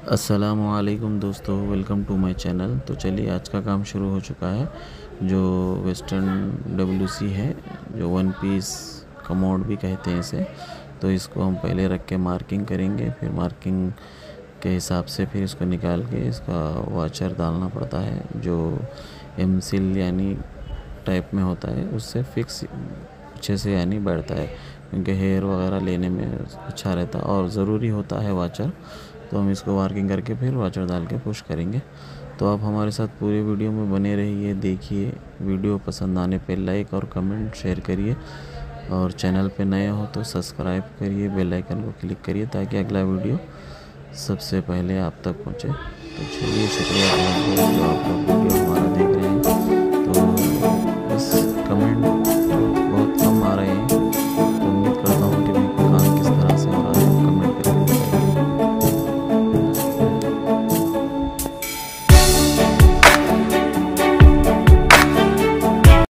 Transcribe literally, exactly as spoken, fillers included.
अस्सलामुअलैकुम दोस्तों, welcome to my channel. तो चलिए आज का काम शुरू हो चुका है। जो वेस्टर्न डब्ल्यूसी है, जो वन पीस कमोड भी कहते हैं इसे, तो इसको हम पहले रख के मार्किंग करेंगे। फिर मार्किंग के हिसाब से फिर इसको निकाल के इसका वाचर डालना पड़ता है, जो एम सील यानी टाइप में होता है, उससे फिक्स अच्छे से यानी बैठता है, क्योंकि हेयर वगैरह लेने में अच्छा रहता और ज़रूरी होता है वाचर। तो हम इसको वार्किंग करके फिर वाचर डाल के पुश करेंगे। तो आप हमारे साथ पूरे वीडियो में बने रहिए, देखिए। वीडियो पसंद आने पे लाइक और कमेंट शेयर करिए, और चैनल पे नए हो तो सब्सक्राइब करिए, बेल आइकन को क्लिक करिए ताकि अगला वीडियो सबसे पहले आप तक पहुंचे। तो चलिए, शुक्रिया बहुत बहुत जो आप लोग वीडियो हमारा देख रहे हैं।